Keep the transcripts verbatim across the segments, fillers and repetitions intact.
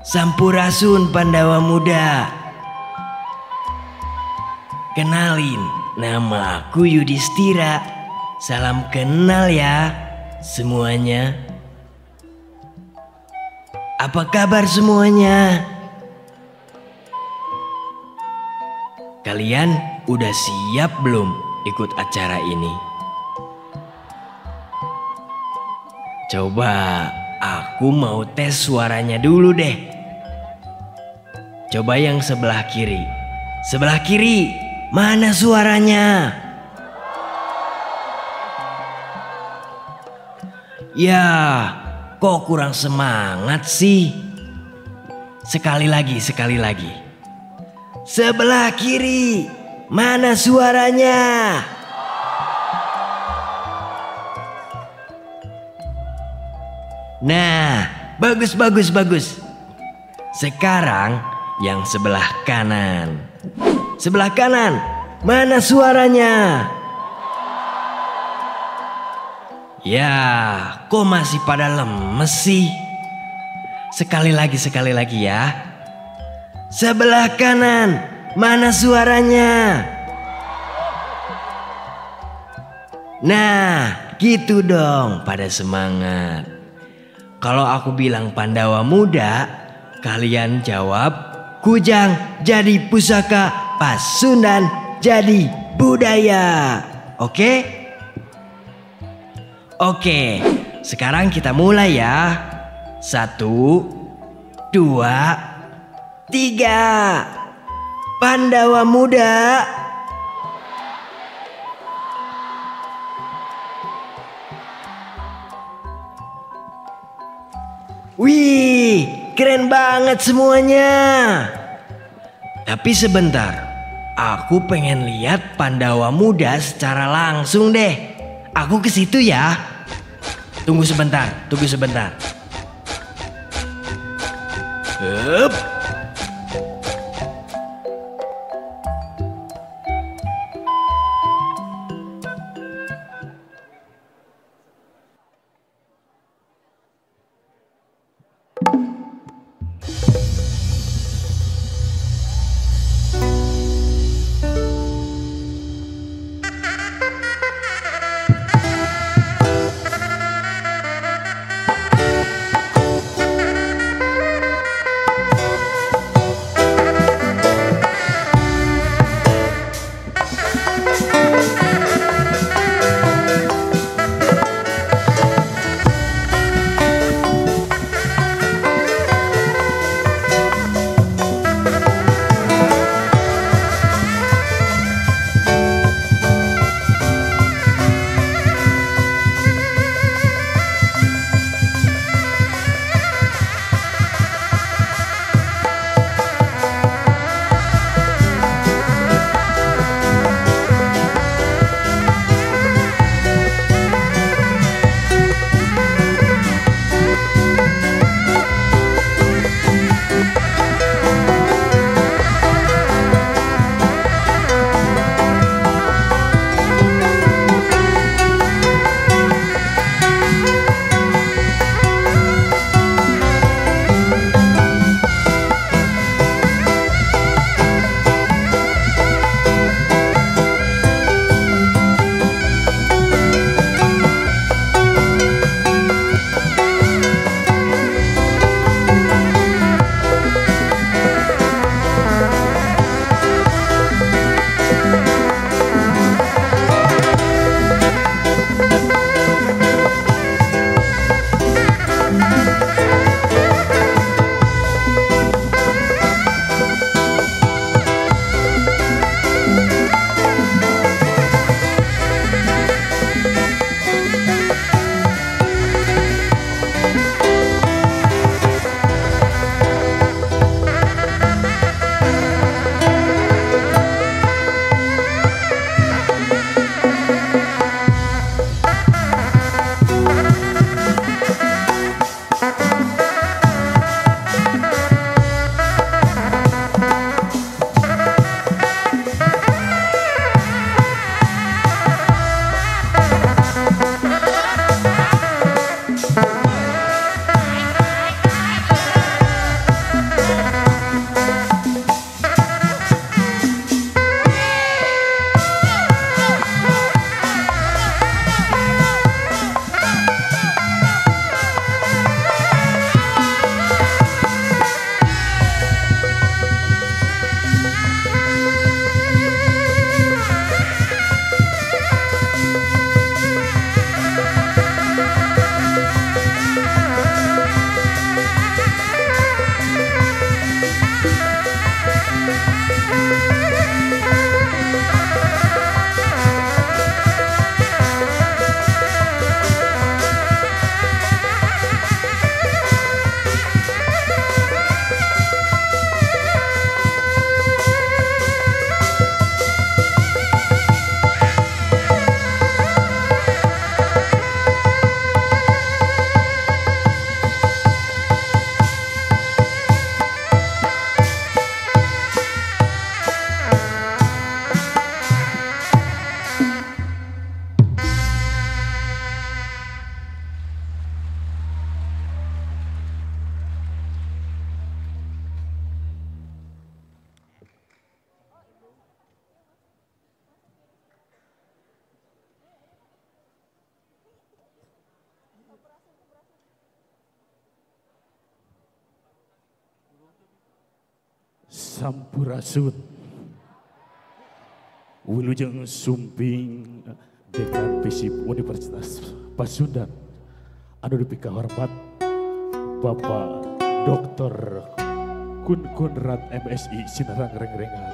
Sampurasun Pandawa muda. Kenalin, nama aku Yudhistira. Salam kenal ya semuanya. Apa kabar semuanya? Kalian udah siap belum ikut acara ini? Coba aku mau tes suaranya dulu deh. Coba yang sebelah kiri. Sebelah kiri, mana suaranya? Ya, kok kurang semangat sih? Sekali lagi, sekali lagi. Sebelah kiri, mana suaranya? Nah, bagus, bagus, bagus. Sekarang yang sebelah kanan. Sebelah kanan, mana suaranya? Ya, kok masih pada lemes sih? Sekali lagi, sekali lagi ya. Sebelah kanan, mana suaranya? Nah, gitu dong, pada semangat. Kalau aku bilang Pandawa muda, kalian jawab Kujang jadi pusaka, Pasundan jadi budaya. Oke? Oke, sekarang kita mulai ya. Satu, dua, tiga. Pandawa muda. Wih, keren banget semuanya. Tapi sebentar, aku pengen lihat Pandawa muda secara langsung deh. Aku ke situ ya. Tunggu sebentar, tunggu sebentar. Hup. Sampurasun Wilujeng Sumping Dekan Visip Universitas Pasundan anu dipika hormat Bapak Doktor Kun Konrad M Si Sinarang Rengrengan.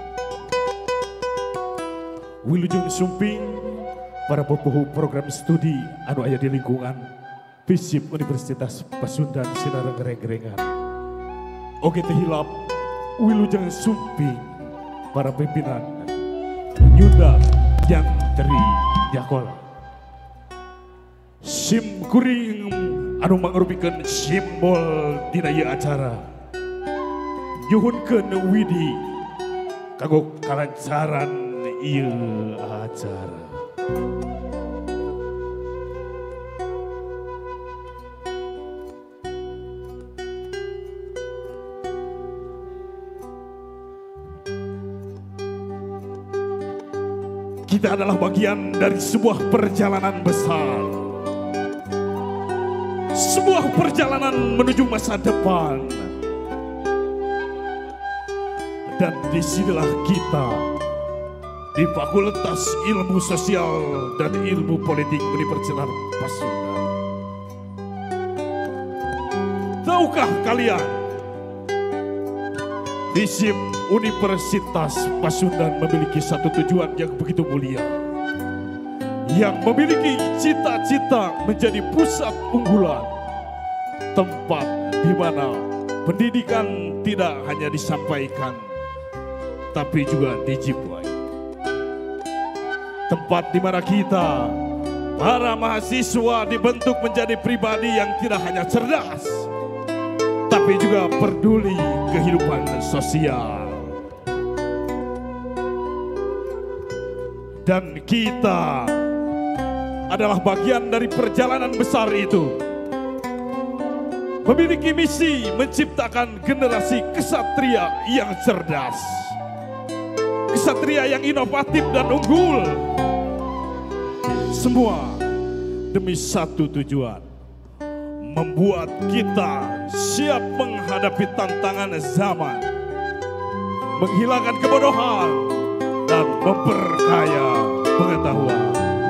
Wilujeng Sumping para pepuhu program studi anu aya di lingkungan Visip Universitas Pasundan Sinarang Rengrengan. Oke teh hilap Wilujeng Sumping para pimpinan Nyunda yang Tri Jakola. Sim kuring anu mangrupikeun simbol dina ieu acara. Nyuhunkeun widi kanggo kalancaran ieu acara. Kita adalah bagian dari sebuah perjalanan besar. Sebuah perjalanan menuju masa depan. Dan disinilah kita di Fakultas Ilmu Sosial dan Ilmu Politik Universitas Pasundan. Tahukah kalian, Visip Universitas Pasundan memiliki satu tujuan yang begitu mulia, yang memiliki cita-cita menjadi pusat unggulan, tempat di mana pendidikan tidak hanya disampaikan, tapi juga dijiwai. Tempat di mana kita, para mahasiswa dibentuk menjadi pribadi yang tidak hanya cerdas, tapi juga peduli kehidupan sosial. Dan kita adalah bagian dari perjalanan besar itu. Memiliki misi menciptakan generasi kesatria yang cerdas. Kesatria yang inovatif dan unggul. Semua demi satu tujuan. Membuat kita siap menghadapi tantangan zaman. Menghilangkan kebodohan dan memperkaya pengetahuan.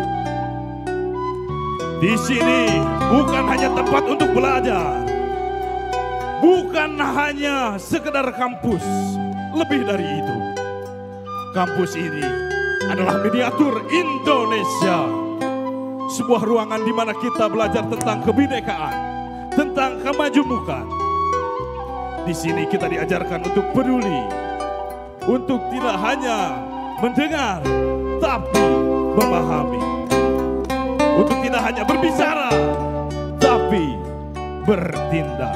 Di sini bukan hanya tempat untuk belajar, bukan hanya sekedar kampus, lebih dari itu. Kampus ini adalah miniatur Indonesia, sebuah ruangan di mana kita belajar tentang kebinekaan, tentang kemajemukan. Di sini kita diajarkan untuk peduli, untuk tidak hanya mendengar, tapi memahami. Untuk tidak hanya berbicara, tapi bertindak.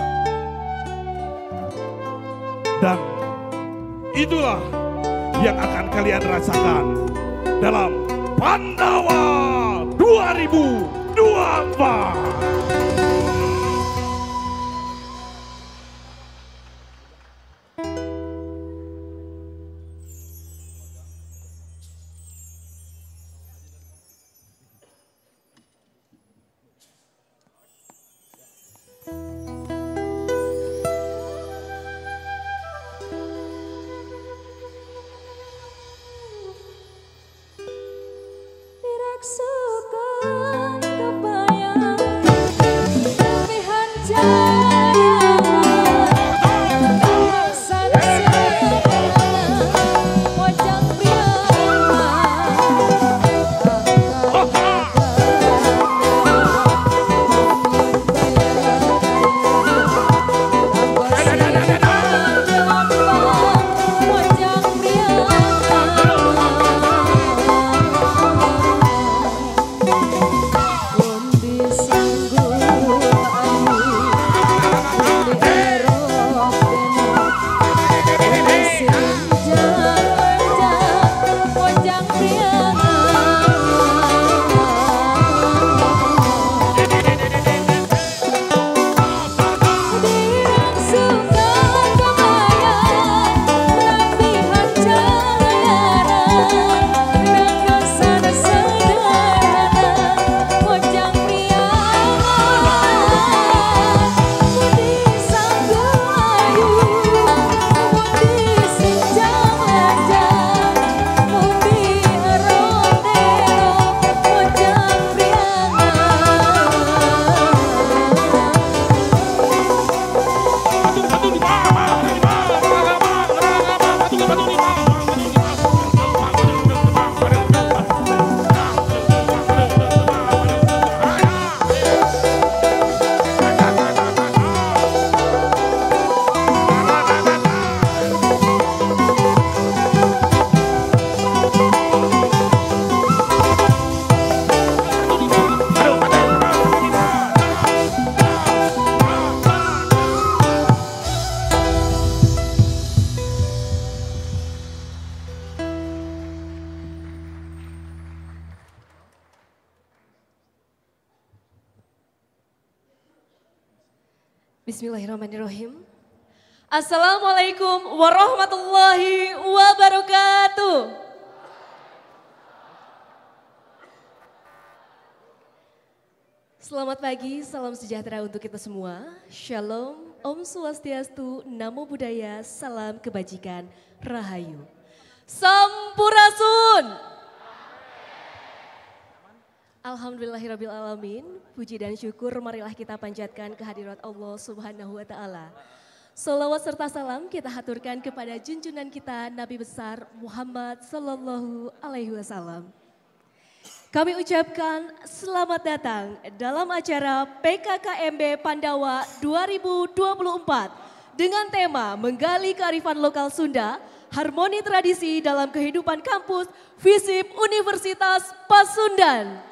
Dan itulah yang akan kalian rasakan dalam Pandawa dua ribu dua puluh empat. Bismillahirrahmanirrahim. Assalamualaikum warahmatullahi wabarakatuh. Selamat pagi, salam sejahtera untuk kita semua. Shalom, Om Swastiastu, Namo Buddhaya, salam kebajikan, Rahayu. Sampurasun. Alhamdulillahirabbil alamin. Puji dan syukur marilah kita panjatkan kehadirat Allah Subhanahu wa taala. Salawat serta salam kita haturkan kepada junjungan kita Nabi besar Muhammad sallallahu alaihi wasallam. Kami ucapkan selamat datang dalam acara P K K M B Pandawa dua ribu dua puluh empat dengan tema menggali kearifan lokal Sunda, harmoni tradisi dalam kehidupan kampus FISIP Universitas Pasundan.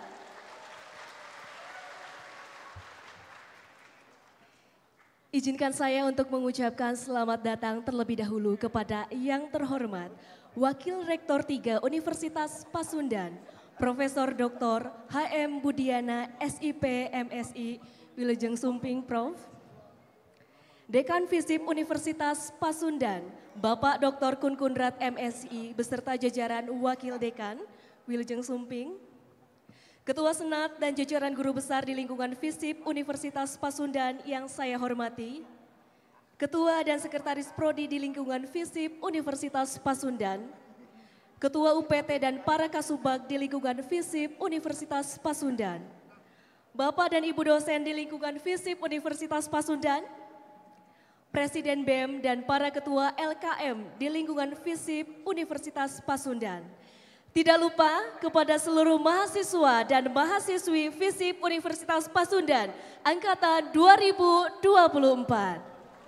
Izinkan saya untuk mengucapkan selamat datang terlebih dahulu kepada yang terhormat Wakil Rektor tiga Universitas Pasundan, Profesor Doktor H M Budiana S I P M Si Wilujeng Sumping Prof. Dekan FISIP Universitas Pasundan, Bapak Doktor Kun Kunrat M Si beserta jajaran Wakil Dekan Wilujeng Sumping. Ketua Senat dan jajaran guru besar di lingkungan FISIP Universitas Pasundan yang saya hormati, Ketua dan Sekretaris Prodi di lingkungan FISIP Universitas Pasundan, Ketua U P T dan para kasubag di lingkungan FISIP Universitas Pasundan, Bapak dan Ibu dosen di lingkungan FISIP Universitas Pasundan, Presiden B E M dan para ketua L K M di lingkungan FISIP Universitas Pasundan. Tidak lupa kepada seluruh mahasiswa dan mahasiswi FISIP Universitas Pasundan angkatan dua ribu dua puluh empat.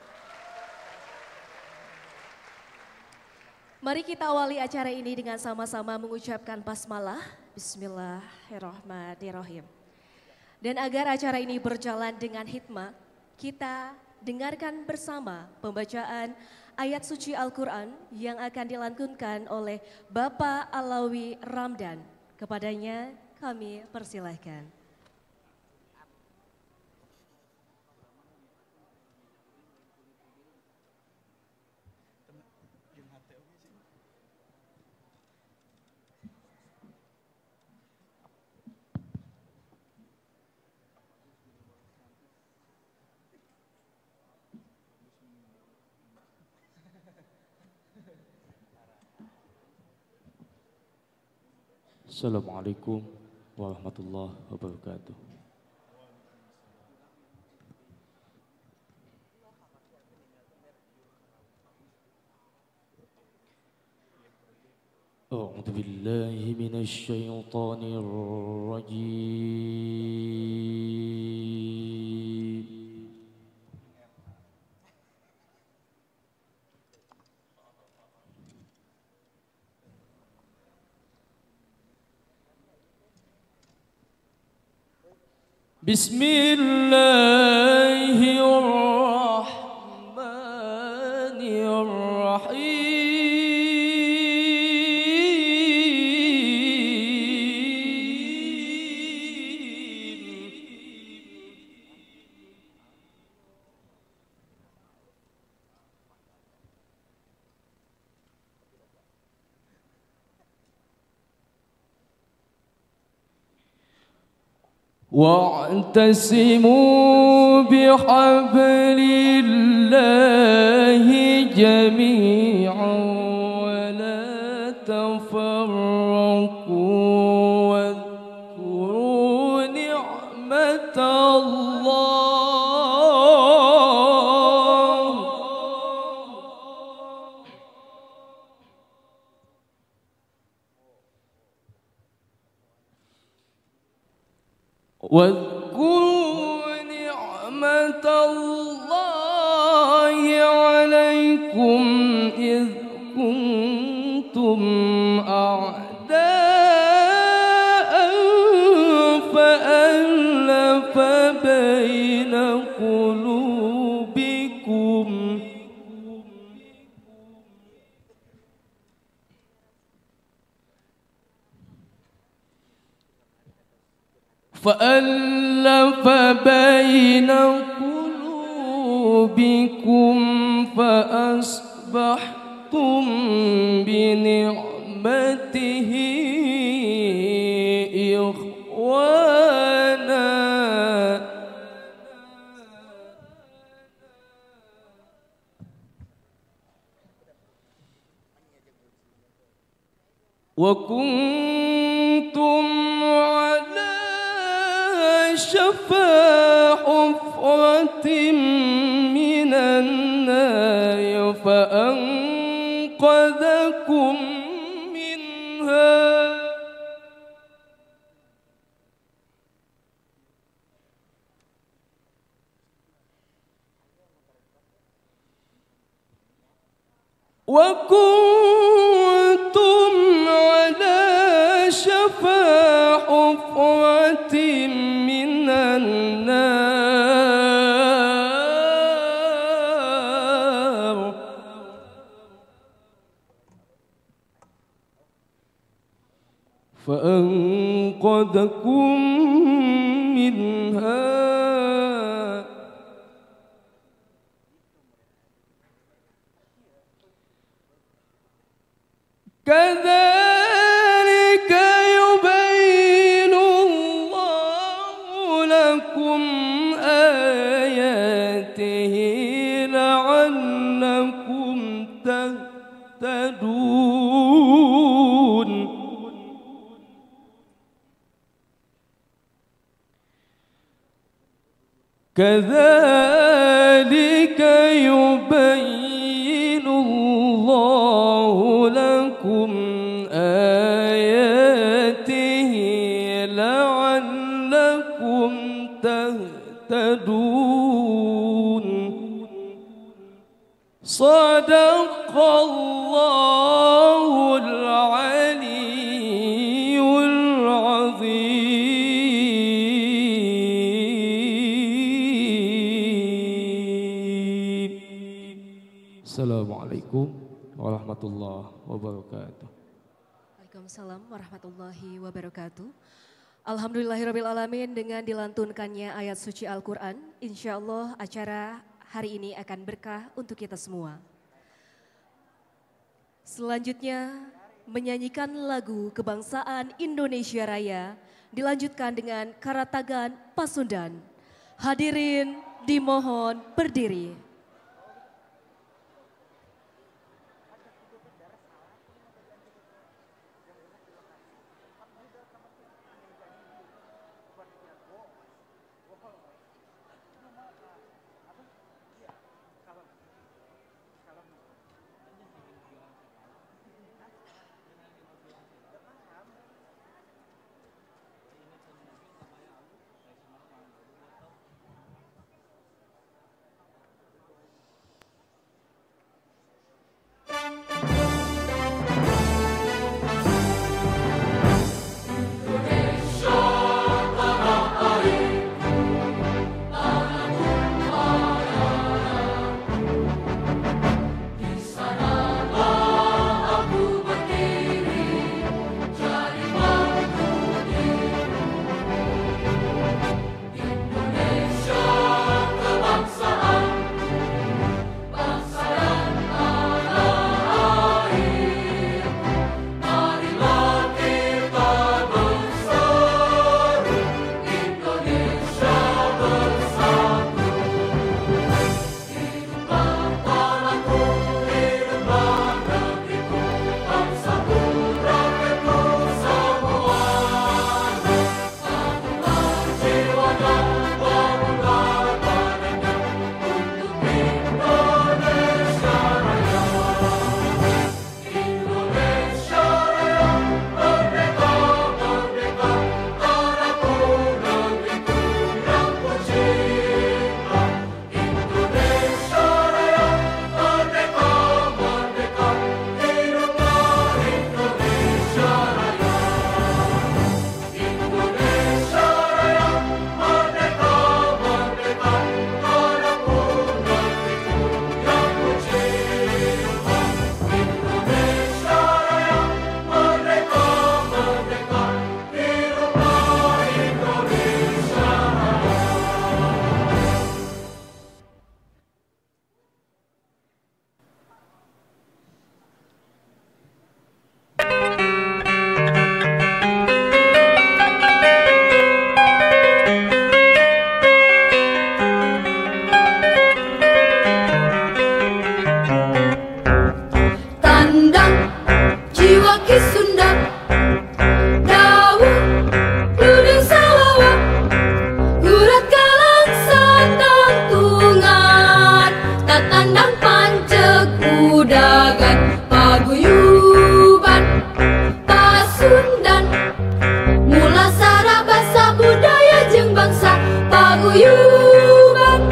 Mari kita awali acara ini dengan sama-sama mengucapkan basmalah. Bismillahirrahmanirrahim. Dan agar acara ini berjalan dengan hikmah, kita dengarkan bersama pembacaan ayat suci Al-Quran yang akan dilantunkan oleh Bapak Alawi Ramdan. Kepadanya kami persilahkan. Assalamualaikum warahmatullahi wabarakatuh. A'udzu billahi minasy syaithanir rajim. واعتصموا بحبل الله جميعا ولا تفرقوا واذكروا نعمة الله واذكروا نعمة الله عليكم إذ كنتم أعداء فألف بين قلوبكم فألف بين قلوبكم ربكم فأصبحتم بنعمته إخوانا وكنتم على شفا حفرة من النار فأنقذكم منها وكنتم على شفا حفرة من النار فأنقذكم منها كذلك يبين الله لكم آياته لعلكم تهتدون كذلك يبين الله لكم آياته لعلكم تهتدون صدق الله العلي العظيم. Assalamualaikum warahmatullahi wabarakatuh. Waalaikumsalam warahmatullahi wabarakatuh. Alhamdulillahirrabbilalamin, dengan dilantunkannya ayat suci Al-Quran, insya Allah acara hari ini akan berkah untuk kita semua. Selanjutnya menyanyikan lagu kebangsaan Indonesia Raya dilanjutkan dengan Karatagan Pasundan. Hadirin dimohon berdiri. Pasundan mula sara basa budaya jeung bangsa paguyuban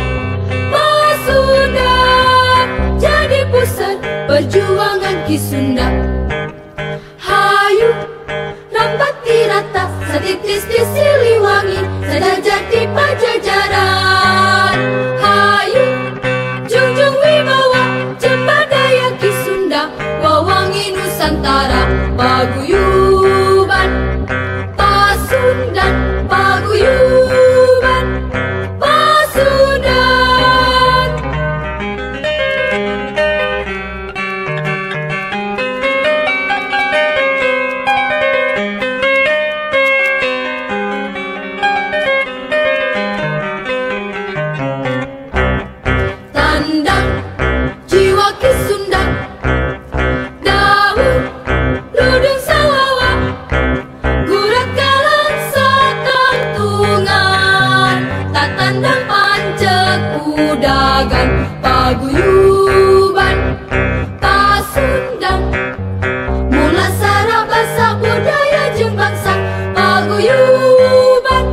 Pasundan jadi pusat perjuangan Ki Sunda. Hayu rambat tirata satitis di Siliwangi sejajar di Pajajaran. Hayu junjung wibawa jembadaya Ki Sunda wawangi Nusantara paguyuban Pasundan paguyuban Pasundan. Tandang jiwa Ki Sunda daun ludung sawawa gurat kalang sakantungan tatandang pancek udagan paguyuban Pasundan mula sara basa budaya jeung bangsa paguyuban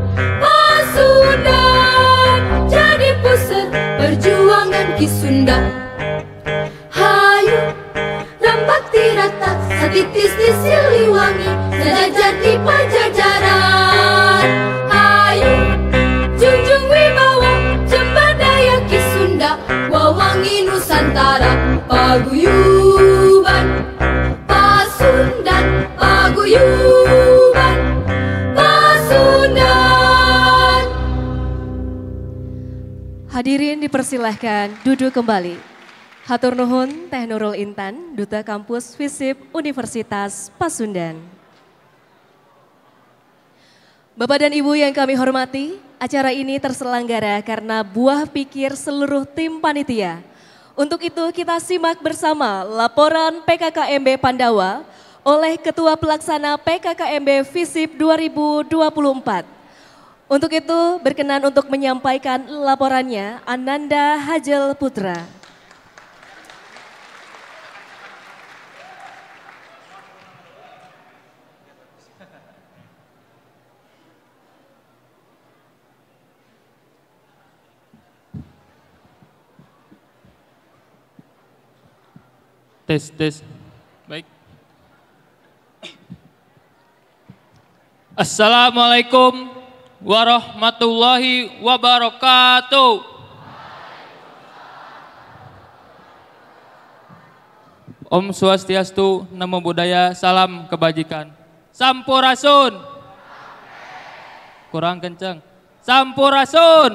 Pasundan jadi pusat perjuangan Ki Sunda. Hayu rambat tirata satitis di Siliwangi sejajar di Pajajaran. Hayu junjung wibawa jembadaya Ki Sunda wawangi Nusantara paguyuban Pasundan paguyuban Pasundan. Hadirin dipersilahkan duduk kembali. Hatur nuhun Teh Nurul Intan, Duta Kampus FISIP Universitas Pasundan. Bapak dan Ibu yang kami hormati, acara ini terselenggara karena buah pikir seluruh tim panitia. Untuk itu kita simak bersama laporan P K K M B Pandawa oleh Ketua Pelaksana P K K M B FISIP dua ribu dua puluh empat. Untuk itu berkenan untuk menyampaikan laporannya Ananda Hajel Putra. Tes, tes. Baik. Assalamualaikum warahmatullahi wabarakatuh. Om Swastiastu, Namo Buddhaya, salam kebajikan. Sampurasun. Kurang kencang. Sampurasun.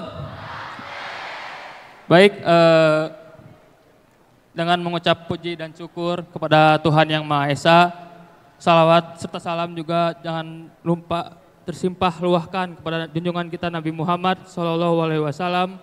Baik, eh, dengan mengucap puji dan syukur kepada Tuhan Yang Maha Esa, salawat serta salam juga jangan lupa tersimpah luahkan kepada junjungan kita Nabi Muhammad Shallallahu Alaihi Wasallam.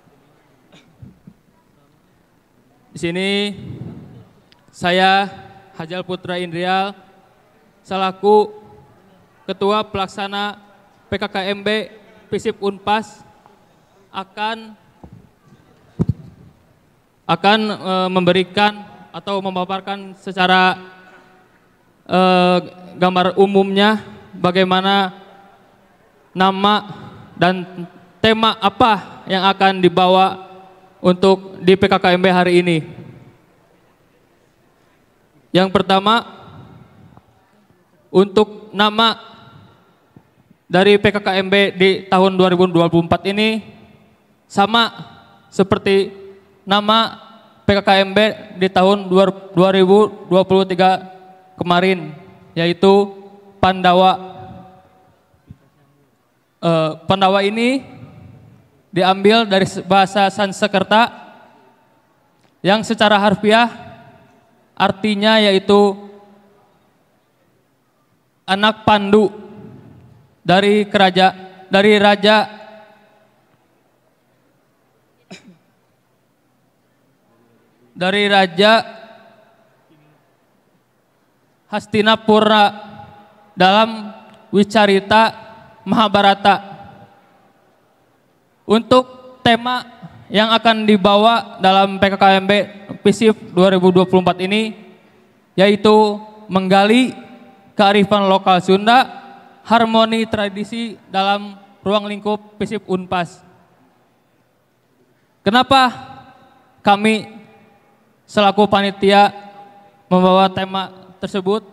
Di sini saya Hajal Putra Indrial selaku Ketua Pelaksana P K K M B FISIP Unpas akan akan e, memberikan atau memaparkan secara e, gambar umumnya bagaimana nama dan tema apa yang akan dibawa untuk di P K K M B hari ini. Yang pertama, untuk nama dari P K K M B di tahun dua ribu dua puluh empat ini sama seperti nama P K K M B di tahun dua ribu dua puluh tiga kemarin, yaitu Pandawa. E, Pandawa ini diambil dari bahasa Sanskerta yang secara harfiah artinya yaitu anak pandu dari kerajaan dari raja dari Raja Hastinapura dalam Wicarita Mahabharata. Untuk tema yang akan dibawa dalam P K K M B FISIP dua ribu dua puluh empat ini yaitu menggali kearifan lokal Sunda, harmoni tradisi dalam ruang lingkup FISIP Unpas. Kenapa kami selaku panitia membawa tema tersebut?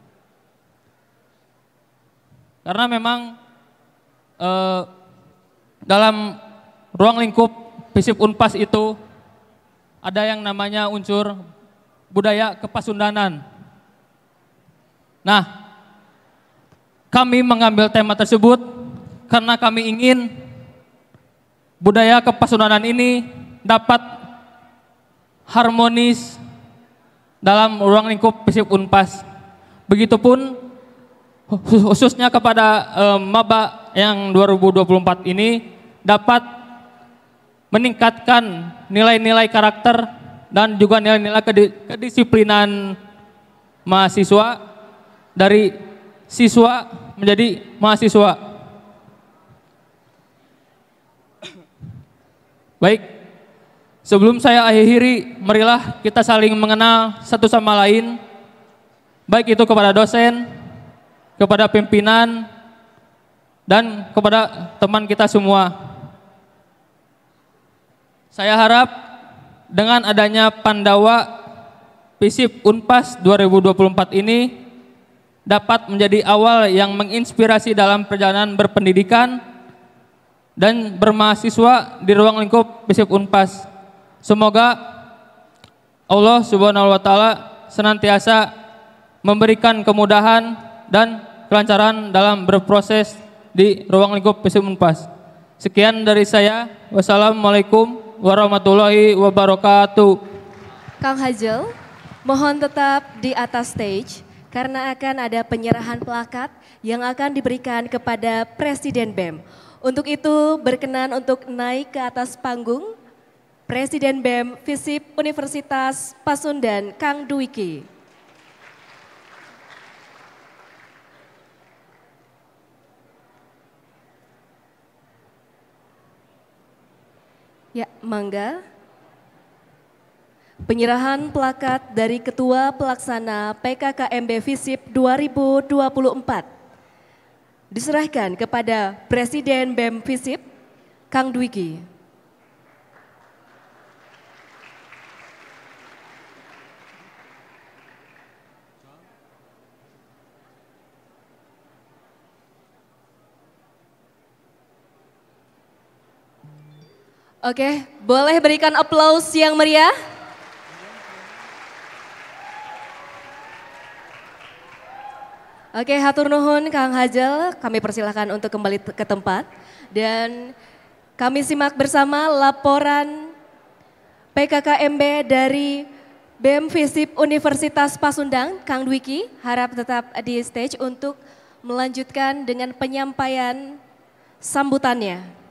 Karena memang eh, dalam ruang lingkup FISIP Unpas itu ada yang namanya unsur budaya kepasundanan. Nah, kami mengambil tema tersebut karena kami ingin budaya kepasundanan ini dapat harmonis dalam ruang lingkup FISIP Unpas. Begitupun khususnya kepada eh, maba yang dua ribu dua puluh empat ini dapat meningkatkan nilai-nilai karakter dan juga nilai-nilai kedisiplinan mahasiswa dari siswa menjadi mahasiswa. Baik, sebelum saya akhiri, marilah kita saling mengenal satu sama lain, baik itu kepada dosen, kepada pimpinan, dan kepada teman kita semua. Saya harap dengan adanya Pandawa FISIP Unpas dua ribu dua puluh empat ini dapat menjadi awal yang menginspirasi dalam perjalanan berpendidikan dan bermahasiswa di ruang lingkup FISIP Unpas. Semoga Allah Subhanahu wa taala senantiasa memberikan kemudahan dan kelancaran dalam berproses di ruang lingkup FISIP Unpas. Sekian dari saya. Wassalamualaikum warahmatullahi wabarakatuh. Kang Hajel, mohon tetap di atas stage karena akan ada penyerahan plakat yang akan diberikan kepada Presiden B E M. Untuk itu berkenan untuk naik ke atas panggung Presiden B E M FISIP Universitas Pasundan, Kang Dwiki. Ya, mangga. Penyerahan plakat dari Ketua Pelaksana P K K M B FISIP dua ribu dua puluh empat diserahkan kepada Presiden B E M FISIP, Kang Dwiki. Oke, boleh berikan aplaus yang meriah? Oke, hatur nuhun Kang Hajel, kami persilahkan untuk kembali ke tempat. Dan kami simak bersama laporan P K K M B dari B E M FISIP Universitas Pasundan, Kang Dwiki. Harap tetap di stage untuk melanjutkan dengan penyampaian sambutannya.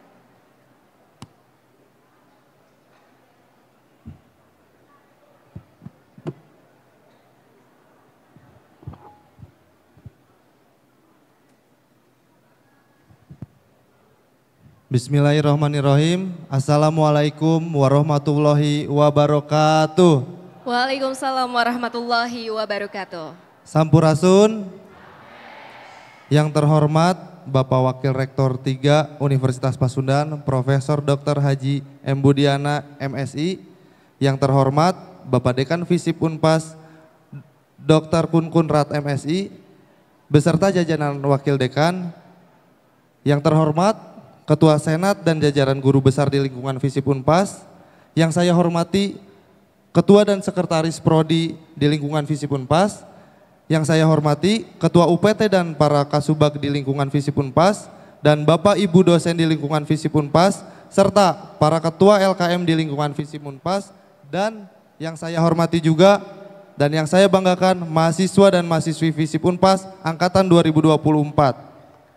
Bismillahirrahmanirrahim. Assalamualaikum warahmatullahi wabarakatuh. Waalaikumsalam warahmatullahi wabarakatuh. Sampurasun. Yang terhormat Bapak Wakil Rektor tiga Universitas Pasundan, Profesor Doktor Haji M. Budiana M Si. Yang terhormat Bapak Dekan FISIP Unpas, Doktor Kun-Kun Rat M Si, beserta jajaran Wakil Dekan. Yang terhormat Ketua Senat dan jajaran guru besar di lingkungan FISIP Unpas. Yang saya hormati Ketua dan Sekretaris Prodi di lingkungan FISIP Unpas. Yang saya hormati Ketua U P T dan para Kasubag di lingkungan FISIP Unpas. Dan Bapak Ibu dosen di lingkungan FISIP Unpas. Serta para Ketua L K M di lingkungan FISIP Unpas. Dan yang saya hormati juga dan yang saya banggakan mahasiswa dan mahasiswi FISIP Unpas Angkatan dua ribu dua puluh empat.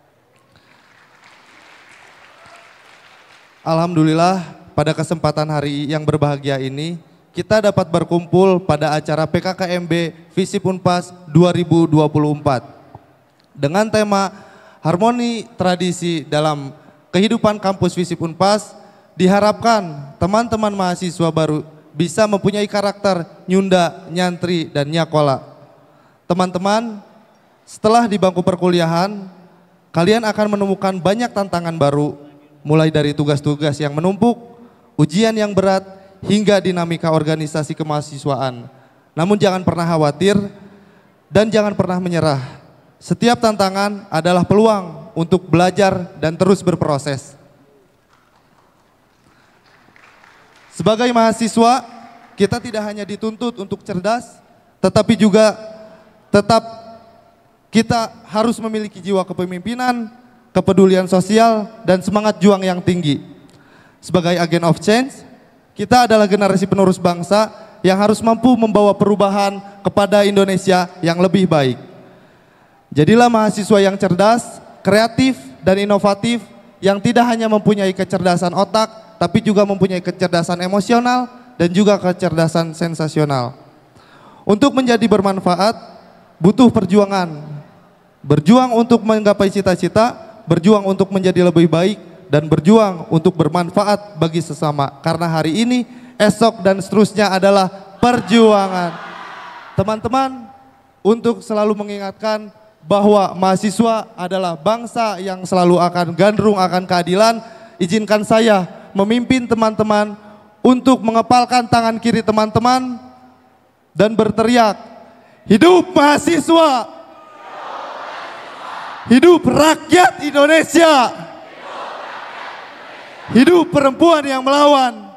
Alhamdulillah pada kesempatan hari yang berbahagia ini kita dapat berkumpul pada acara P K K M B FISIP Unpas dua ribu dua puluh empat dengan tema harmoni tradisi dalam kehidupan kampus FISIP Unpas. Diharapkan teman-teman mahasiswa baru bisa mempunyai karakter nyunda, nyantri, dan nyakola. Teman-teman, Setelah di bangku perkuliahan, kalian akan menemukan banyak tantangan baru, mulai dari tugas-tugas yang menumpuk, ujian yang berat, hingga dinamika organisasi kemahasiswaan. Namun jangan pernah khawatir dan jangan pernah menyerah. Setiap tantangan adalah peluang untuk belajar dan terus berproses. Sebagai mahasiswa, kita tidak hanya dituntut untuk cerdas, tetapi juga tetap kita harus memiliki jiwa kepemimpinan, kepedulian sosial, dan semangat juang yang tinggi. Sebagai agen of change, kita adalah generasi penerus bangsa yang harus mampu membawa perubahan kepada Indonesia yang lebih baik. Jadilah mahasiswa yang cerdas, kreatif, dan inovatif yang tidak hanya mempunyai kecerdasan otak, tapi juga mempunyai kecerdasan emosional dan juga kecerdasan sensasional. Untuk menjadi bermanfaat, butuh perjuangan. Berjuang untuk menggapai cita-cita, berjuang untuk menjadi lebih baik, dan berjuang untuk bermanfaat bagi sesama. Karena hari ini, esok, dan seterusnya adalah perjuangan. Teman-teman, untuk selalu mengingatkan bahwa mahasiswa adalah bangsa yang selalu akan gandrung akan keadilan, izinkan saya memimpin teman-teman untuk mengepalkan tangan kiri teman-teman dan berteriak, hidup mahasiswa, hidup rakyat Indonesia, hidup perempuan yang melawan.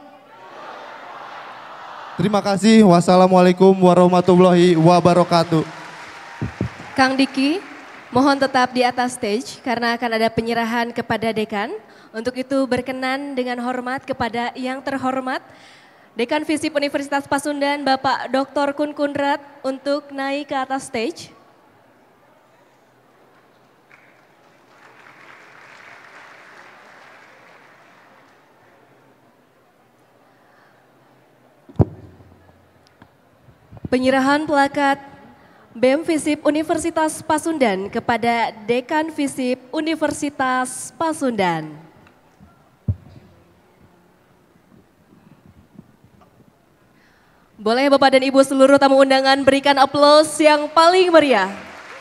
Terima kasih. Wassalamualaikum warahmatullahi wabarakatuh. Kang Diki, mohon tetap di atas stage karena akan ada penyerahan kepada dekan. Untuk itu berkenan dengan hormat kepada yang terhormat Dekan Visip Universitas Pasundan Bapak Doktor Kun Kunrat untuk naik ke atas stage. Penyerahan plakat B E M Visip Universitas Pasundan kepada Dekan Visip Universitas Pasundan. Boleh Bapak dan Ibu seluruh tamu undangan berikan aplaus yang paling meriah.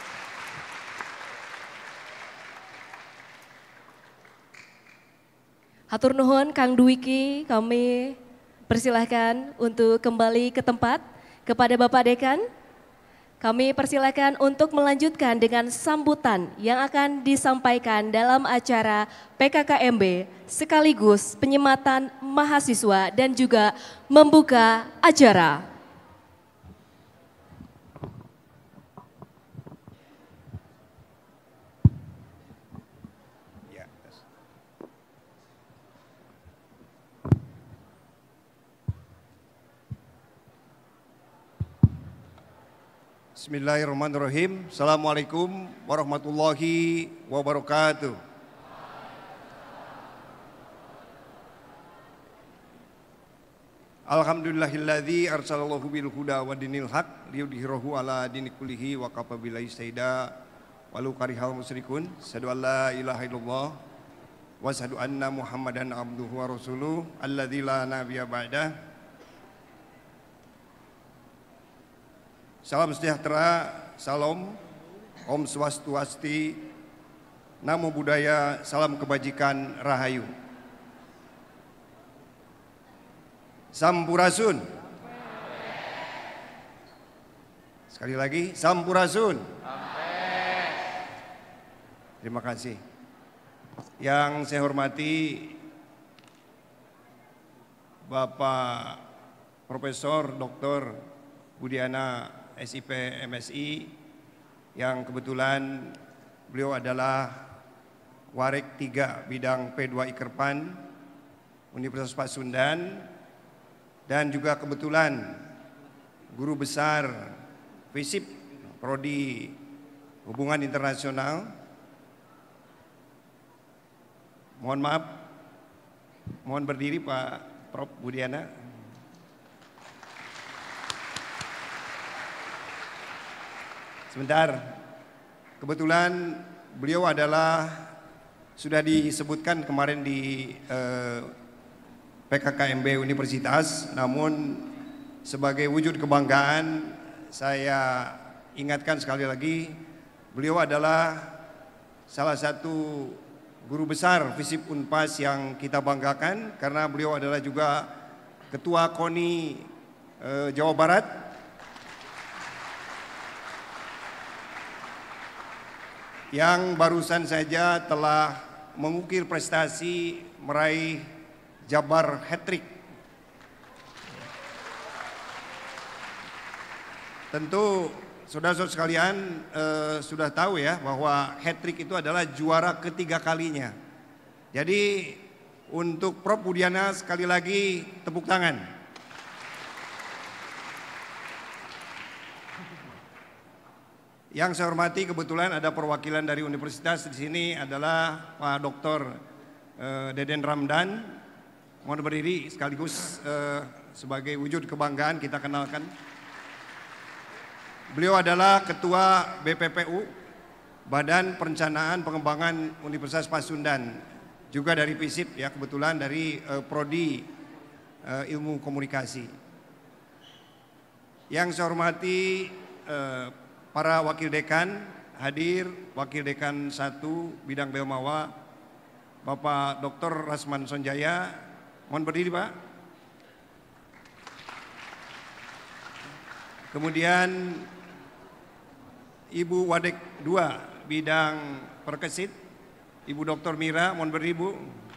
Hatur nuhun Kang Dwiki, kami persilahkan untuk kembali ke tempat. Kepada Bapak Dekan, kami persilahkan untuk melanjutkan dengan sambutan yang akan disampaikan dalam acara P K K M B sekaligus penyematan mahasiswa dan juga membuka acara. Bismillahirrahmanirrahim. Assalamualaikum warahmatullahi wabarakatuh. Alhamdulillahilladzi arsalallahu bil huda wa dinil haq liyudhhirahu ala dini kullihi wa kafa billahi sayda walau karihal musyrikun. Asyhadu an la ilaha illallah wa asyhadu anna Muhammadan abduhu wa rasuluh alladzi la nabiyya ba'dah. Salam sejahtera, salam, Om Swastiastu, Namo Buddhaya, salam kebajikan, rahayu. Sampurasun. Sekali lagi, Sampurasun. Terima kasih. Yang saya hormati Bapak Profesor Doktor Budiana S I P M S I yang kebetulan beliau adalah Warek tiga bidang P dua Ikerpan Universitas Pasundan dan juga kebetulan guru besar Visip Prodi Hubungan Internasional. Mohon maaf, mohon berdiri Pak Prof Budiana. Sebentar, kebetulan beliau adalah sudah disebutkan kemarin di eh, P K K M B Universitas, namun sebagai wujud kebanggaan saya ingatkan sekali lagi Beliau adalah salah satu guru besar FISIP Unpas yang kita banggakan karena beliau adalah juga Ketua KONI eh, Jawa Barat. Yang barusan saja telah mengukir prestasi meraih Jabar hat-trick. Tentu saudara-saudara sekalian eh, sudah tahu ya bahwa hat-trick itu adalah juara ketiga kalinya. Jadi untuk Prof Budiana sekali lagi tepuk tangan. Yang saya hormati kebetulan ada perwakilan dari universitas di sini adalah Pak Doktor eh, Deden Ramdan. Mohon berdiri sekaligus eh, sebagai wujud kebanggaan kita kenalkan. Beliau adalah Ketua B P P U, Badan Perencanaan Pengembangan Universitas Pasundan, juga dari FISIP ya, kebetulan dari uh, Prodi uh, Ilmu Komunikasi. Yang saya hormati uh, para wakil dekan, hadir Wakil Dekan satu Bidang Belmawa, Bapak Doktor Rasman Sonjaya, mohon berdiri Pak. Kemudian Ibu Wadek dua Bidang Perkesit, Ibu Doktor Mira, mohon berdiri Bu.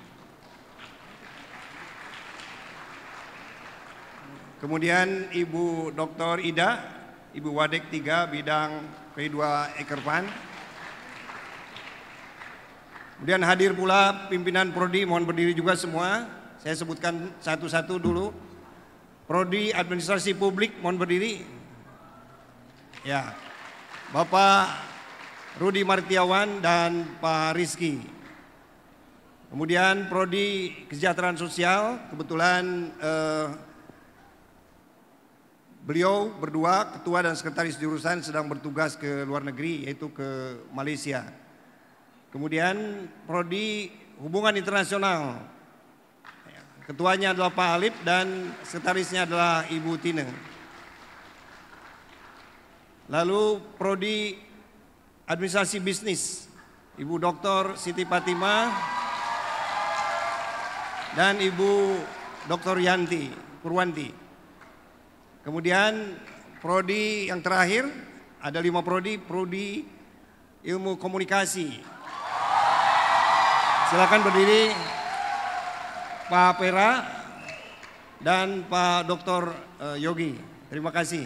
Kemudian Ibu Doktor Ida, Ibu Wadek tiga Bidang P dua Ekerpan. Kemudian hadir pula pimpinan Prodi, mohon berdiri juga semua. Saya sebutkan satu-satu dulu. Prodi Administrasi Publik, mohon berdiri. Ya, Bapak Rudi Martiawan dan Pak Rizky. Kemudian Prodi Kesejahteraan Sosial, kebetulan eh, beliau berdua, Ketua dan Sekretaris Jurusan sedang bertugas ke luar negeri, yaitu ke Malaysia. Kemudian Prodi Hubungan Internasional, ketuanya adalah Pak Alip dan sekretarisnya adalah Ibu Tine. Lalu Prodi Administrasi Bisnis, Ibu Doktor Siti Fatimah dan Ibu Doktor Yanti Purwanti. Kemudian Prodi yang terakhir, ada lima Prodi, Prodi Ilmu Komunikasi. Silakan berdiri Pak Pera dan Pak Doktor Yogi. Terima kasih.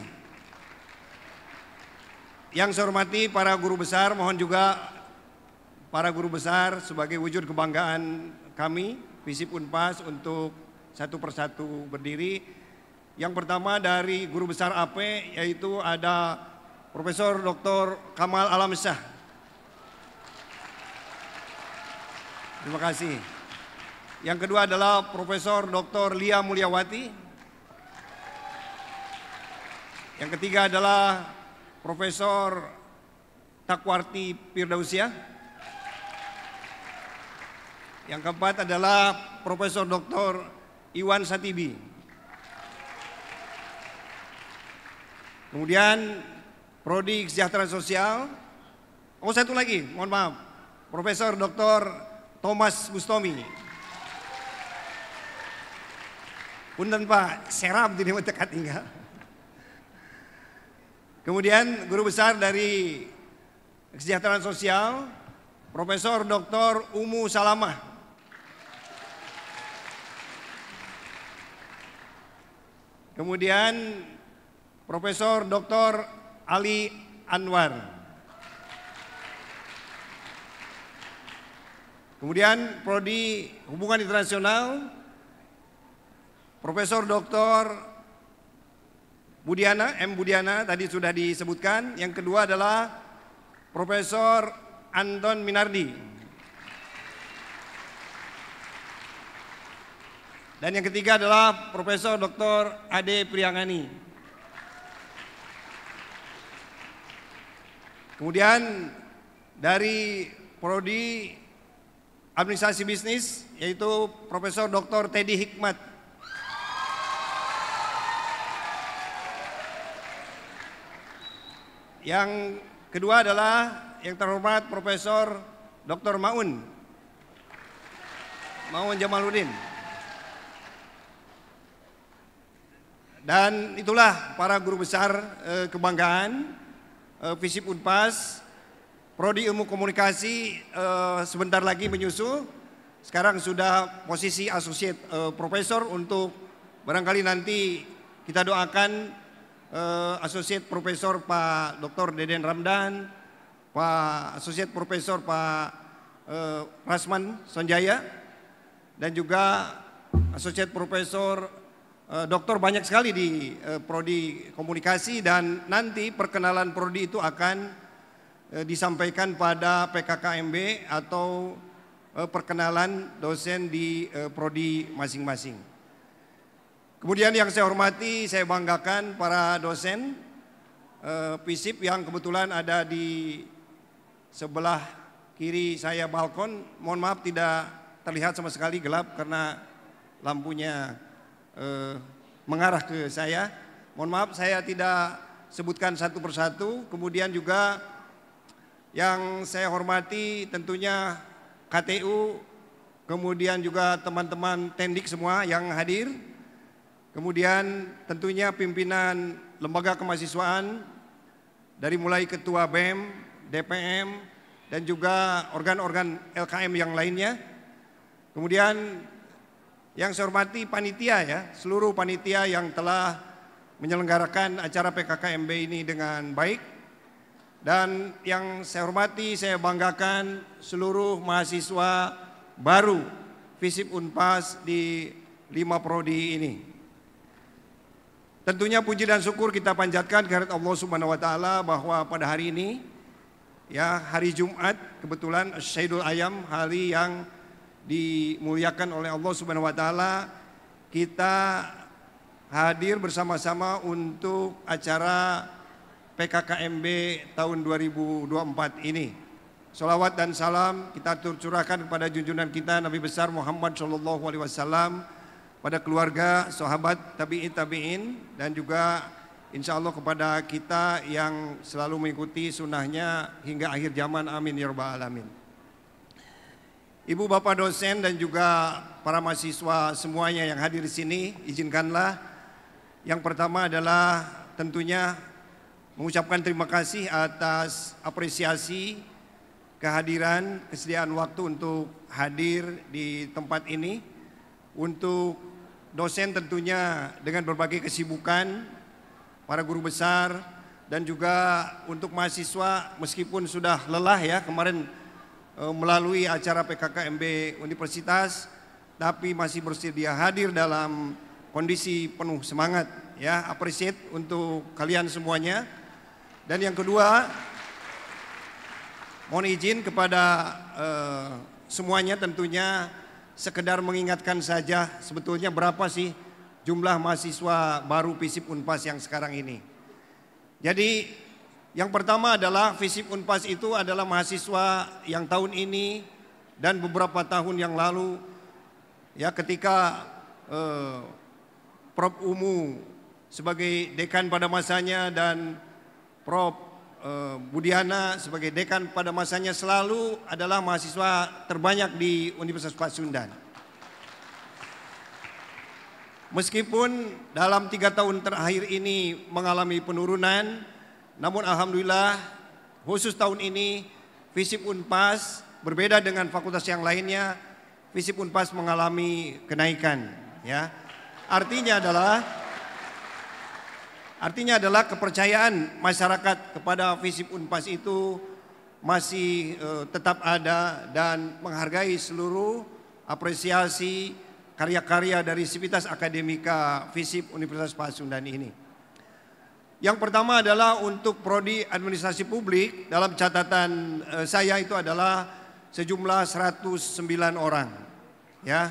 Yang saya hormati para guru besar, mohon juga para guru besar sebagai wujud kebanggaan kami FISIP Unpas untuk satu persatu berdiri. Yang pertama dari guru besar A P yaitu ada Profesor Doktor Kamal Alamsyah. Terima kasih. Yang kedua adalah Profesor Doktor Lia Mulyawati. Yang ketiga adalah Profesor Takwarti Firdausyah. Yang keempat adalah Profesor Doktor Iwan Satibi. Kemudian Prodi Kesejahteraan Sosial. Oh, satu lagi, mohon maaf. Profesor Doktor Thomas Bustomi. Punten Pak, serap di mana tekat tinggal. Kemudian guru besar dari Kesejahteraan Sosial, Profesor Doktor Umu Salamah. Kemudian Profesor Doktor Ali Anwar. Kemudian Prodi Hubungan Internasional, Profesor Doktor Budiana, M. Budiana tadi sudah disebutkan. Yang kedua adalah Profesor Anton Minardi. Dan yang ketiga adalah Profesor Doktor Ade Priyangani. Kemudian dari Prodi Administrasi Bisnis yaitu Profesor Doktor Teddy Hikmat. Yang kedua adalah yang terhormat Profesor Doktor Maun Maun Jamaluddin. Dan itulah para guru besar eh, kebanggaan eh, FISIP Unpas, Prodi Ilmu Komunikasi eh, sebentar lagi menyusul. Sekarang sudah posisi associate eh, profesor untuk barangkali nanti kita doakan eh, associate profesor Pak Doktor Deden Ramdan, Pak associate profesor Pak eh, Rasman Sonjaya, dan juga associate profesor eh, doktor banyak sekali di eh, Prodi Komunikasi, dan nanti perkenalan prodi itu akan eh, disampaikan pada P K K M B atau eh, perkenalan dosen di eh, prodi masing-masing. Kemudian yang saya hormati, saya banggakan para dosen eh, FISIP yang kebetulan ada di sebelah kiri saya balkon. Mohon maaf tidak terlihat sama sekali, gelap karena lampunya eh, mengarah ke saya. Mohon maaf saya tidak sebutkan satu persatu. Kemudian juga yang saya hormati tentunya K T U, kemudian juga teman-teman Tendik semua yang hadir. Kemudian tentunya pimpinan lembaga kemahasiswaan dari mulai ketua B E M, D P M, dan juga organ-organ L K M yang lainnya. Kemudian yang saya hormati panitia ya, seluruh panitia yang telah menyelenggarakan acara P K K M B ini dengan baik. Dan yang saya hormati, saya banggakan seluruh mahasiswa baru FISIP Unpas di lima prodi ini. Tentunya puji dan syukur kita panjatkan kehadirat Allah Subhanahu wa taala bahwa pada hari ini ya, hari Jumat, kebetulan Syaidul Ayam, hari yang dimuliakan oleh Allah Subhanahu wa taala, kita hadir bersama-sama untuk acara P K K M B tahun dua ribu dua puluh empat ini. Salawat dan salam kita curahkan kepada junjungan kita Nabi besar Muhammad shallallahu alaihi wasallam, pada keluarga, sahabat, tabi'in, tabi'in, dan juga insya Allah kepada kita yang selalu mengikuti sunnahnya hingga akhir zaman. Amin ya rabbal alamin. Ibu bapak dosen dan juga para mahasiswa semuanya yang hadir di sini, izinkanlah yang pertama adalah tentunya mengucapkan terima kasih atas apresiasi kehadiran, kesediaan waktu untuk hadir di tempat ini. Untuk dosen tentunya dengan berbagai kesibukan, para guru besar, dan juga untuk mahasiswa meskipun sudah lelah ya kemarin e, melalui acara P K K M B Universitas, tapi masih bersedia hadir dalam kondisi penuh semangat ya. Appreciate untuk kalian semuanya. Dan yang kedua, mohon izin kepada e, semuanya tentunya sekedar mengingatkan saja sebetulnya berapa sih jumlah mahasiswa baru FISIP Unpas yang sekarang ini. Jadi yang pertama adalah FISIP Unpas itu adalah mahasiswa yang tahun ini dan beberapa tahun yang lalu ya, ketika eh, Prof Umu sebagai dekan pada masanya dan Prof eh, Budiana sebagai dekan pada masanya selalu adalah mahasiswa terbanyak di Universitas Pasundan. Meskipun dalam tiga tahun terakhir ini mengalami penurunan, namun alhamdulillah khusus tahun ini FISIP Unpas berbeda dengan fakultas yang lainnya, FISIP Unpas mengalami kenaikan ya. Artinya adalah Artinya adalah kepercayaan masyarakat kepada FISIP Unpas itu masih uh, tetap ada dan menghargai seluruh apresiasi karya-karya dari Sivitas Akademika FISIP Universitas Pasundan ini. Yang pertama adalah untuk prodi administrasi publik, dalam catatan uh, saya itu adalah sejumlah seratus sembilan orang ya.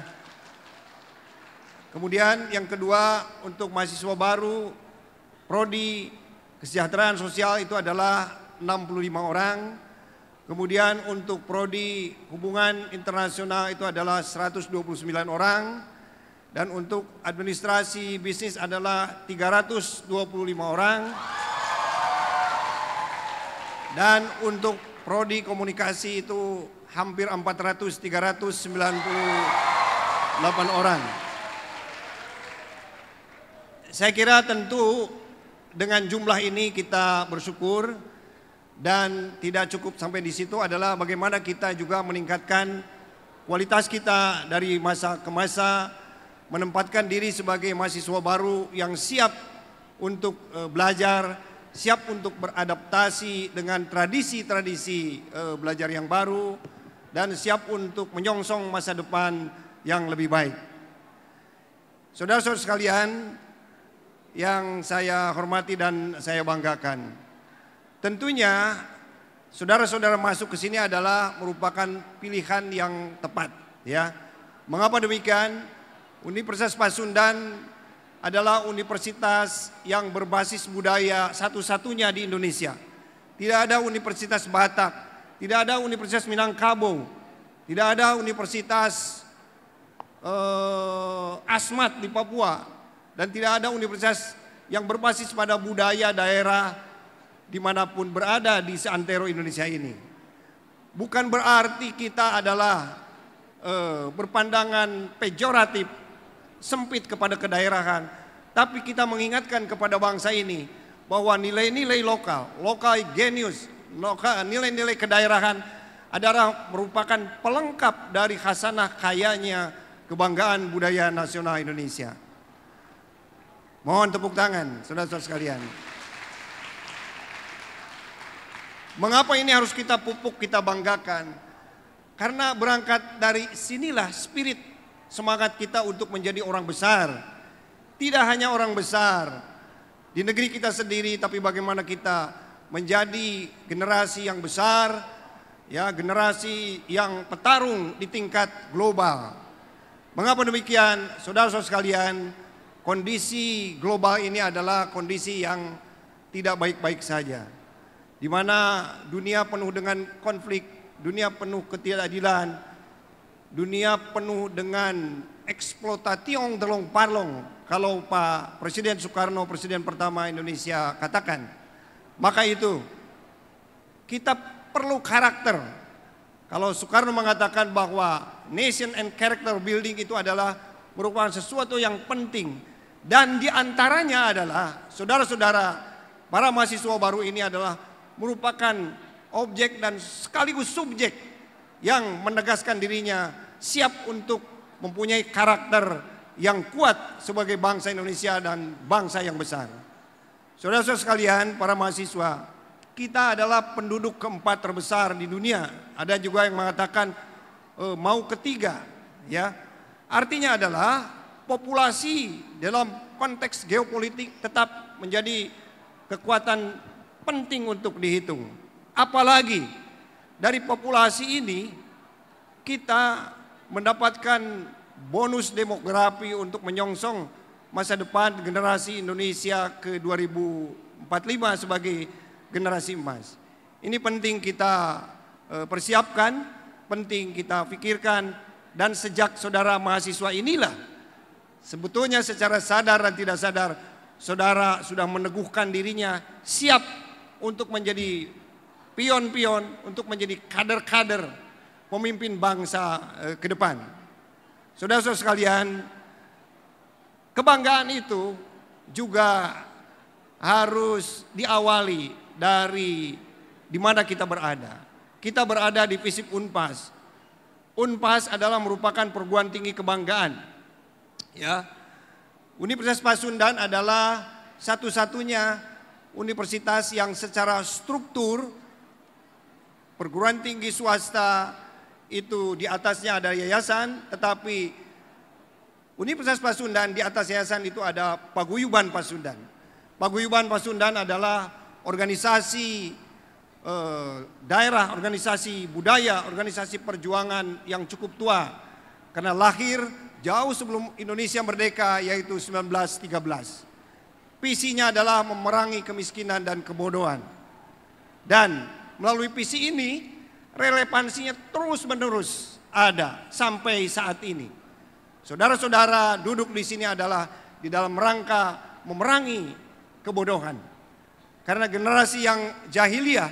Kemudian yang kedua untuk mahasiswa baru prodi kesejahteraan sosial itu adalah enam puluh lima orang. Kemudian untuk prodi hubungan internasional itu adalah seratus dua puluh sembilan orang. Dan untuk administrasi bisnis adalah tiga ratus dua puluh lima orang. Dan untuk prodi komunikasi itu hampir empat ratus tiga ratus sembilan puluh delapan orang. Saya kira tentu dengan jumlah ini kita bersyukur, dan tidak cukup sampai di situ adalah bagaimana kita juga meningkatkan kualitas kita dari masa ke masa, menempatkan diri sebagai mahasiswa baru yang siap untuk uh, belajar, siap untuk beradaptasi dengan tradisi-tradisi uh, belajar yang baru, dan siap untuk menyongsong masa depan yang lebih baik. Saudara-saudara sekalian yang saya hormati dan saya banggakan, tentunya saudara-saudara masuk ke sini adalah merupakan pilihan yang tepat, ya. Mengapa demikian? Universitas Pasundan adalah universitas yang berbasis budaya satu-satunya di Indonesia. Tidak ada Universitas Batak, tidak ada Universitas Minangkabau, tidak ada Universitas uh, Asmat di Papua, dan tidak ada universitas yang berbasis pada budaya daerah dimanapun berada di seantero Indonesia ini. Bukan berarti kita adalah uh, berpandangan pejoratif, sempit kepada kedaerahan, tapi kita mengingatkan kepada bangsa ini bahwa nilai-nilai lokal, lokal genius, lokal, nilai-nilai kedaerahan adalah merupakan pelengkap dari khasanah kayanya kebanggaan budaya nasional Indonesia. Mohon tepuk tangan, saudara-saudara sekalian. Mengapa ini harus kita pupuk, kita banggakan? Karena berangkat dari sinilah spirit semangat kita untuk menjadi orang besar. Tidak hanya orang besar di negeri kita sendiri, tapi bagaimana kita menjadi generasi yang besar, ya, generasi yang petarung di tingkat global. Mengapa demikian, saudara-saudara sekalian? Kondisi global ini adalah kondisi yang tidak baik-baik saja, di mana dunia penuh dengan konflik, dunia penuh ketidakadilan, dunia penuh dengan eksploitasi delong parlong, kalau Pak Presiden Soekarno, Presiden pertama Indonesia, katakan. Maka itu kita perlu karakter. Kalau Soekarno mengatakan bahwa nation and character building itu adalah merupakan sesuatu yang penting. Dan diantaranya adalah, saudara-saudara, para mahasiswa baru ini adalah merupakan objek dan sekaligus subjek yang menegaskan dirinya siap untuk mempunyai karakter yang kuat sebagai bangsa Indonesia dan bangsa yang besar. Saudara-saudara sekalian, para mahasiswa, kita adalah penduduk keempat terbesar di dunia. Ada juga yang mengatakan e, mau ketiga, ya. Artinya adalah populasi dalam konteks geopolitik tetap menjadi kekuatan penting untuk dihitung. Apalagi dari populasi ini kita mendapatkan bonus demografi untuk menyongsong masa depan generasi Indonesia ke dua ribu empat puluh lima sebagai generasi emas. Ini penting kita persiapkan, penting kita pikirkan, dan sejak saudara mahasiswa inilah sebetulnya secara sadar dan tidak sadar saudara sudah meneguhkan dirinya siap untuk menjadi pion-pion, untuk menjadi kader-kader pemimpin bangsa ke depan. Saudara-saudara sekalian, kebanggaan itu juga harus diawali dari di mana kita berada. Kita berada di FISIP Unpas. Unpas adalah merupakan perguruan tinggi kebanggaan. Ya, Universitas Pasundan adalah satu-satunya universitas yang secara struktur perguruan tinggi swasta itu di atasnya ada yayasan, tetapi Universitas Pasundan di atas yayasan itu ada Paguyuban Pasundan. Paguyuban Pasundan adalah organisasi eh, daerah, organisasi budaya, organisasi perjuangan yang cukup tua karena lahir jauh sebelum Indonesia merdeka, yaitu seribu sembilan ratus tiga belas. Visinya adalah memerangi kemiskinan dan kebodohan. Dan melalui visi ini relevansinya terus-menerus ada sampai saat ini. Saudara-saudara duduk di sini adalah di dalam rangka memerangi kebodohan. Karena generasi yang jahiliyah,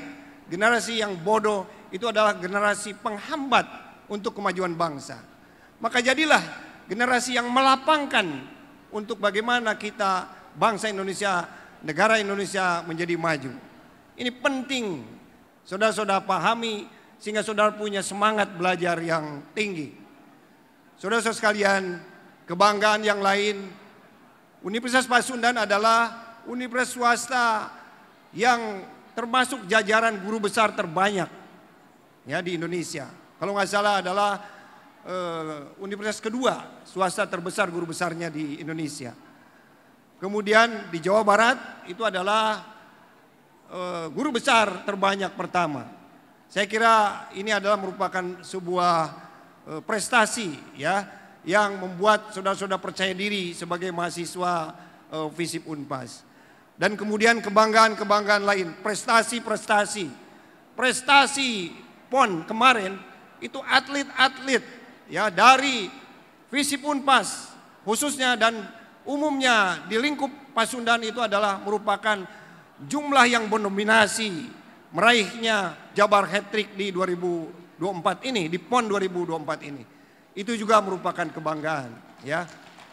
generasi yang bodoh itu adalah generasi penghambat untuk kemajuan bangsa. Maka jadilah generasi yang melapangkan untuk bagaimana kita bangsa Indonesia, negara Indonesia menjadi maju. Ini penting saudara-saudara pahami sehingga saudara punya semangat belajar yang tinggi. Saudara-saudara sekalian, kebanggaan yang lain, Universitas Pasundan adalah universitas swasta yang termasuk jajaran guru besar terbanyak ya di Indonesia. Kalau nggak salah adalah uh, universitas kedua swasta terbesar guru besarnya di Indonesia. Kemudian di Jawa Barat itu adalah uh, guru besar terbanyak pertama. Saya kira ini adalah merupakan sebuah uh, prestasi ya yang membuat saudara-saudara percaya diri sebagai mahasiswa uh, FISIP Unpas. Dan kemudian kebanggaan-kebanggaan lain, prestasi-prestasi. Prestasi P O N kemarin itu atlet-atlet ya dari FISIP Unpas khususnya dan umumnya di lingkup Pasundan itu adalah merupakan jumlah yang mendominasi meraihnya Jabar hat-trick di dua ribu dua puluh empat ini, di P O N dua ribu dua puluh empat ini. Itu juga merupakan kebanggaan ya.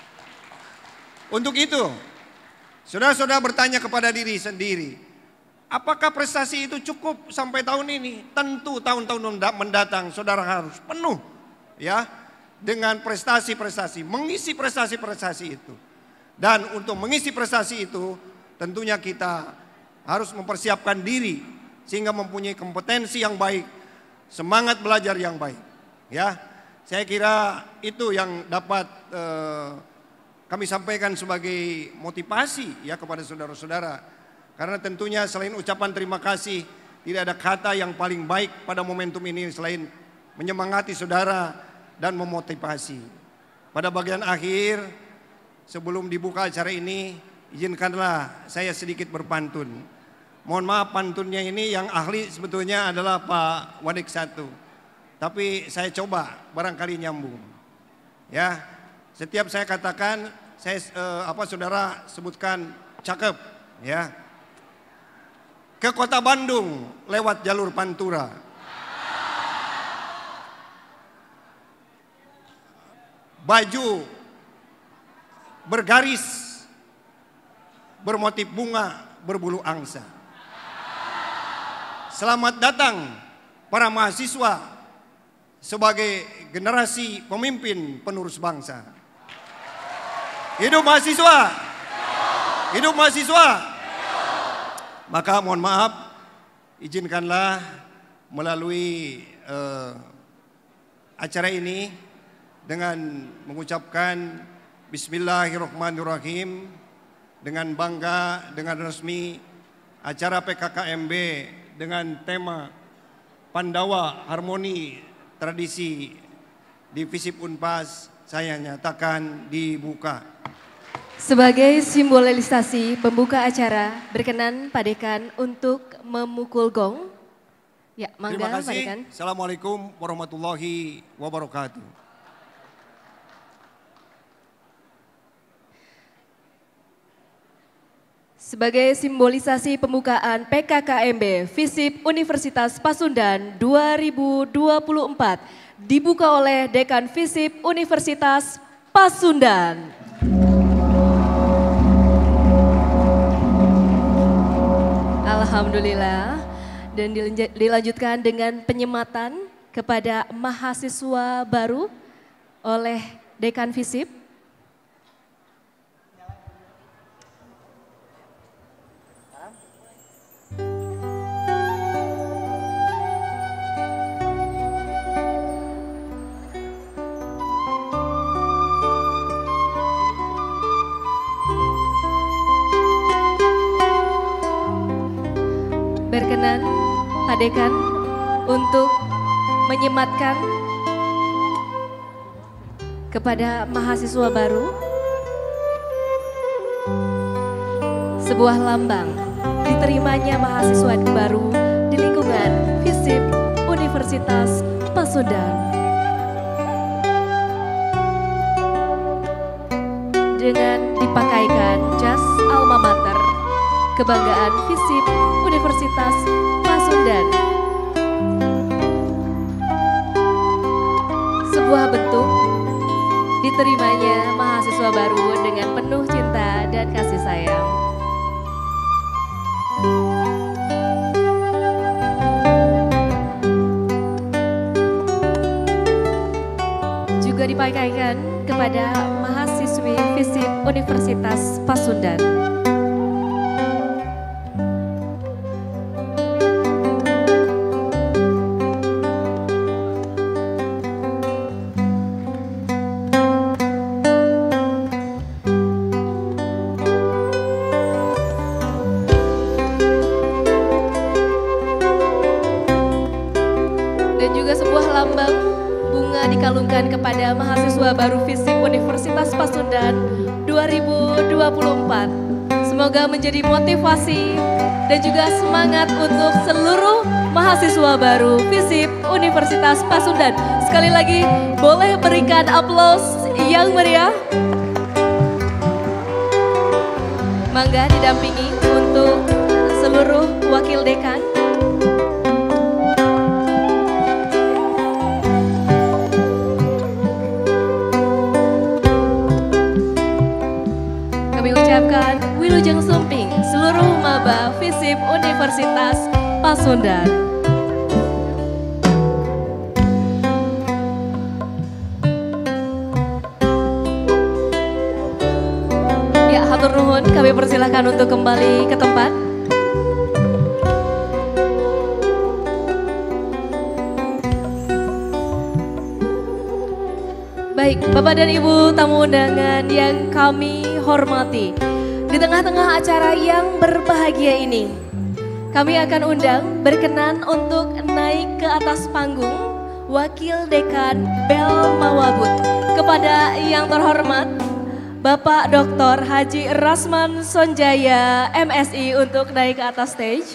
Untuk itu saudara-saudara bertanya kepada diri sendiri, apakah prestasi itu cukup sampai tahun ini? Tentu tahun-tahun mendatang saudara harus penuh ya dengan prestasi-prestasi, mengisi prestasi-prestasi itu. Dan untuk mengisi prestasi itu tentunya kita harus mempersiapkan diri sehingga mempunyai kompetensi yang baik, semangat belajar yang baik ya. Saya kira itu yang dapat eh, kami sampaikan sebagai motivasi ya kepada saudara-saudara. Karena tentunya selain ucapan terima kasih, tidak ada kata yang paling baik pada momentum ini selain menyemangati saudara dan memotivasi. Pada bagian akhir, sebelum dibuka acara ini, izinkanlah saya sedikit berpantun. Mohon maaf pantunnya ini yang ahli sebetulnya adalah Pak Wadik Satu. Tapi saya coba barangkali nyambung. Ya, setiap saya katakan, saya eh, apa saudara sebutkan cakep, ya. Ke kota Bandung lewat jalur Pantura. Baju bergaris bermotif bunga berbulu angsa. Selamat datang para mahasiswa sebagai generasi pemimpin penerus bangsa. Hidup mahasiswa. Hidup mahasiswa. Maka mohon maaf, izinkanlah melalui uh, acara ini dengan mengucapkan Bismillahirrahmanirrahim dengan bangga, dengan resmi acara P K K M B dengan tema Pandawa Harmoni Tradisi di FISIP Unpas saya nyatakan dibuka. Sebagai simbolisasi pembuka acara, berkenan Pak Dekan untuk memukul gong. Ya, mangga Terima Pak kasih. Dekan. Assalamualaikum warahmatullahi wabarakatuh. Sebagai simbolisasi pembukaan P K K M B FISIP Universitas Pasundan dua ribu dua puluh empat dibuka oleh Dekan FISIP Universitas Pasundan. Alhamdulillah, dan dilanjutkan dengan penyematan kepada mahasiswa baru oleh Dekan FISIP. Berkenan Pak Dekan untuk menyematkan kepada mahasiswa baru sebuah lambang diterimanya mahasiswa baru di lingkungan FISIP Universitas Pasundan. Dengan dipakaikan jas alma mater kebanggaan FISIP Universitas Pasundan Pasundan. Sebuah bentuk diterimanya mahasiswa baru dengan penuh cinta dan kasih sayang. Juga dipakaikan kepada mahasiswi FISIP Universitas Pasundan. Dan juga sebuah lambang bunga dikalungkan kepada mahasiswa baru FISIP Universitas Pasundan dua ribu dua puluh empat. Semoga menjadi motivasi dan juga semangat untuk seluruh mahasiswa baru FISIP Universitas Pasundan. Sekali lagi boleh berikan aplaus yang meriah. Mangga didampingi untuk seluruh wakil dekan. Kami ucapkan Wilujeng Sumping seluruh maba FISIP Universitas Pasundan. Ya, hatur nuhun, kami persilahkan untuk kembali ke tempat. Baik, Bapak dan Ibu tamu undangan yang kami hormati, di tengah-tengah acara yang berbahagia ini, kami akan undang berkenan untuk naik ke atas panggung Wakil Dekan Bel Mawabut. Kepada yang terhormat Bapak Doktor Haji Rasman Sonjaya M Si untuk naik ke atas stage.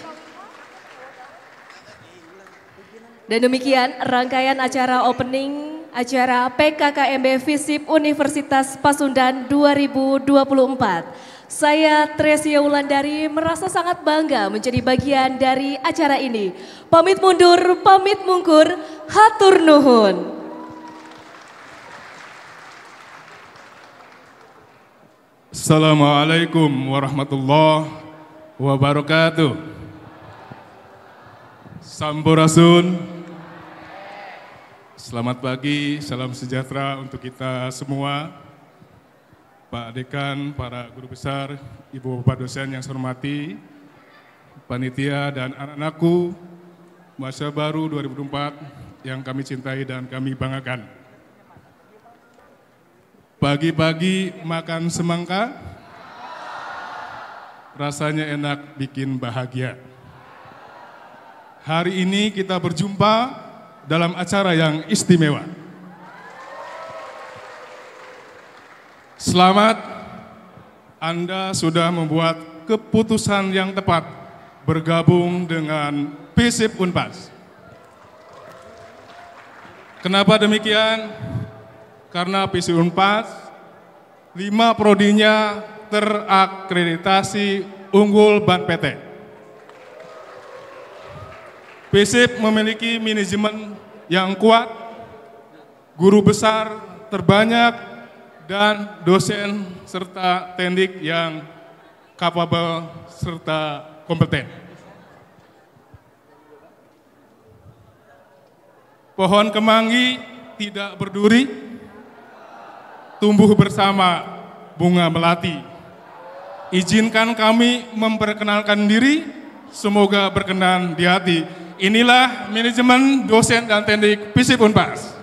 Dan demikian rangkaian acara opening acara P K K M B FISIP Universitas Pasundan dua ribu dua puluh empat. Saya Tresia Wulandari merasa sangat bangga menjadi bagian dari acara ini. Pamit mundur, pamit mungkur, hatur nuhun. Assalamualaikum warahmatullahi wabarakatuh. Sampurasun. Selamat pagi, salam sejahtera untuk kita semua. Pak Dekan, para guru besar, Ibu Bapak dosen yang saya hormati, panitia dan anak-anakku, mahasiswa baru dua ribu empat yang kami cintai dan kami banggakan. Pagi-pagi makan semangka, rasanya enak bikin bahagia. Hari ini kita berjumpa dalam acara yang istimewa. Selamat, Anda sudah membuat keputusan yang tepat bergabung dengan FISIP Unpas. Kenapa demikian? Karena FISIP Unpas, lima prodinya terakreditasi unggul B A N P T. FISIP memiliki manajemen yang kuat, guru besar terbanyak, dan dosen serta tendik yang kapabel serta kompeten. Pohon kemangi tidak berduri, tumbuh bersama bunga melati. Izinkan kami memperkenalkan diri, semoga berkenan di hati. Inilah manajemen, dosen, dan tendik FISIP Unpas.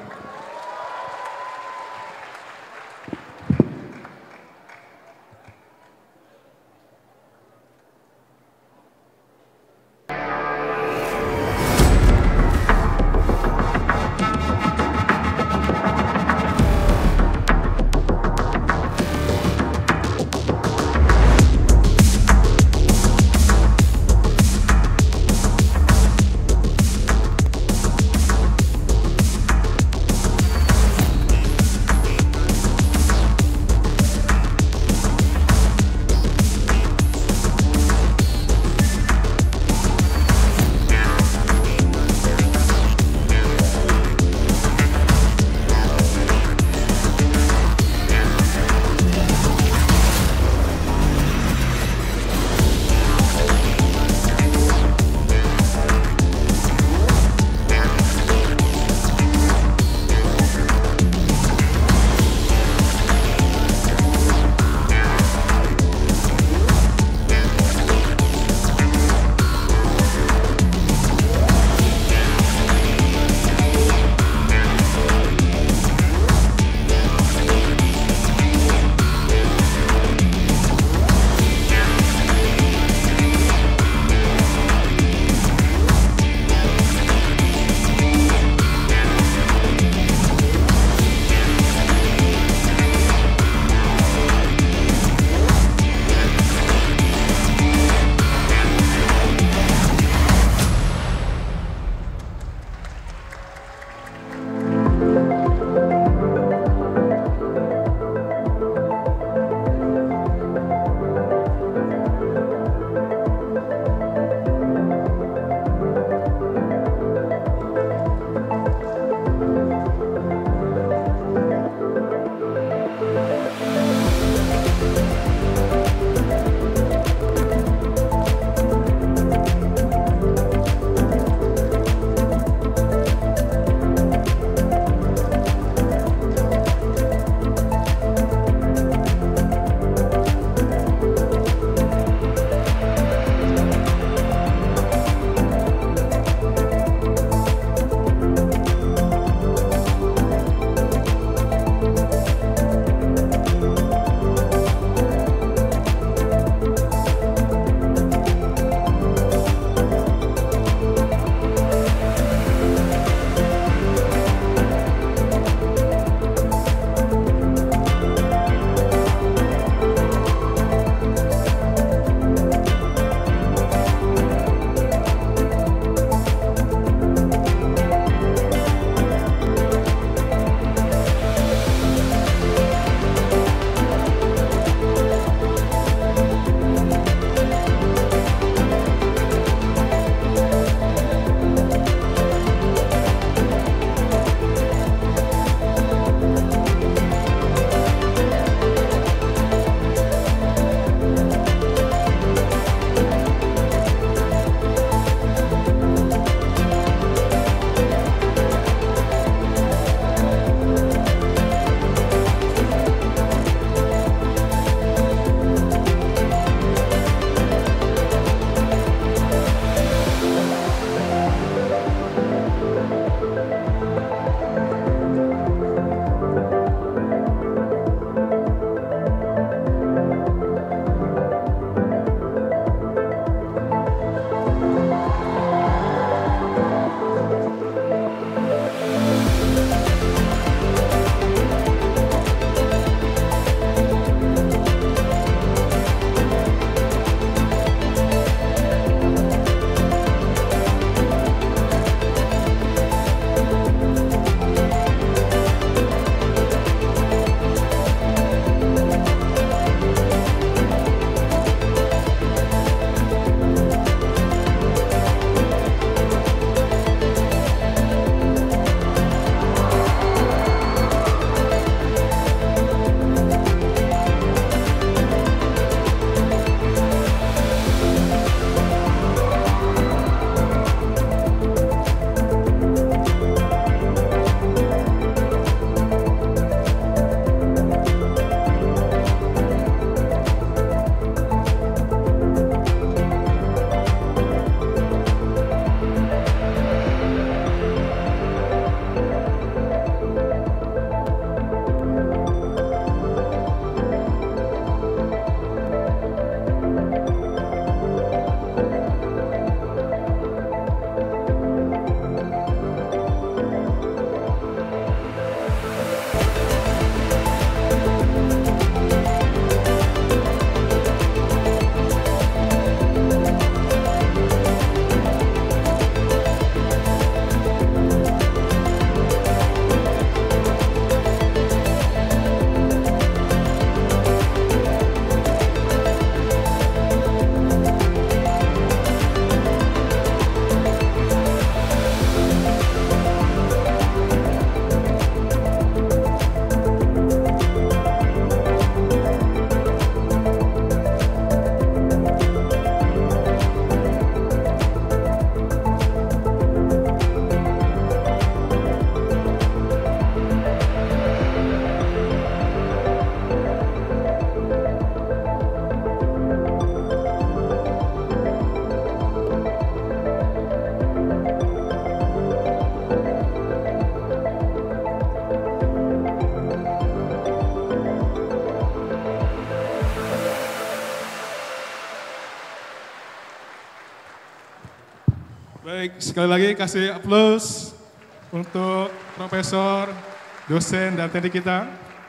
Baik, sekali lagi kasih aplaus untuk profesor, dosen, dan teknik kita.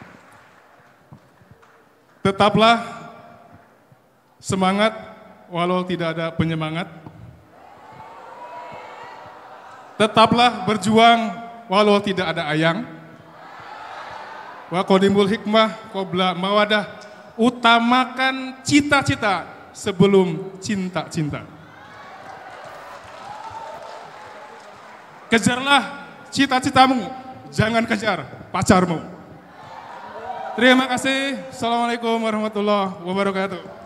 Tetaplah semangat walau tidak ada penyemangat. Tetaplah berjuang walau tidak ada ayang. Wa qadimul hikmah qabla mawadah. Utamakan cita-cita sebelum cinta-cinta. Kejarlah cita-citamu, jangan kejar pacarmu. Terima kasih. Assalamualaikum warahmatullahi wabarakatuh.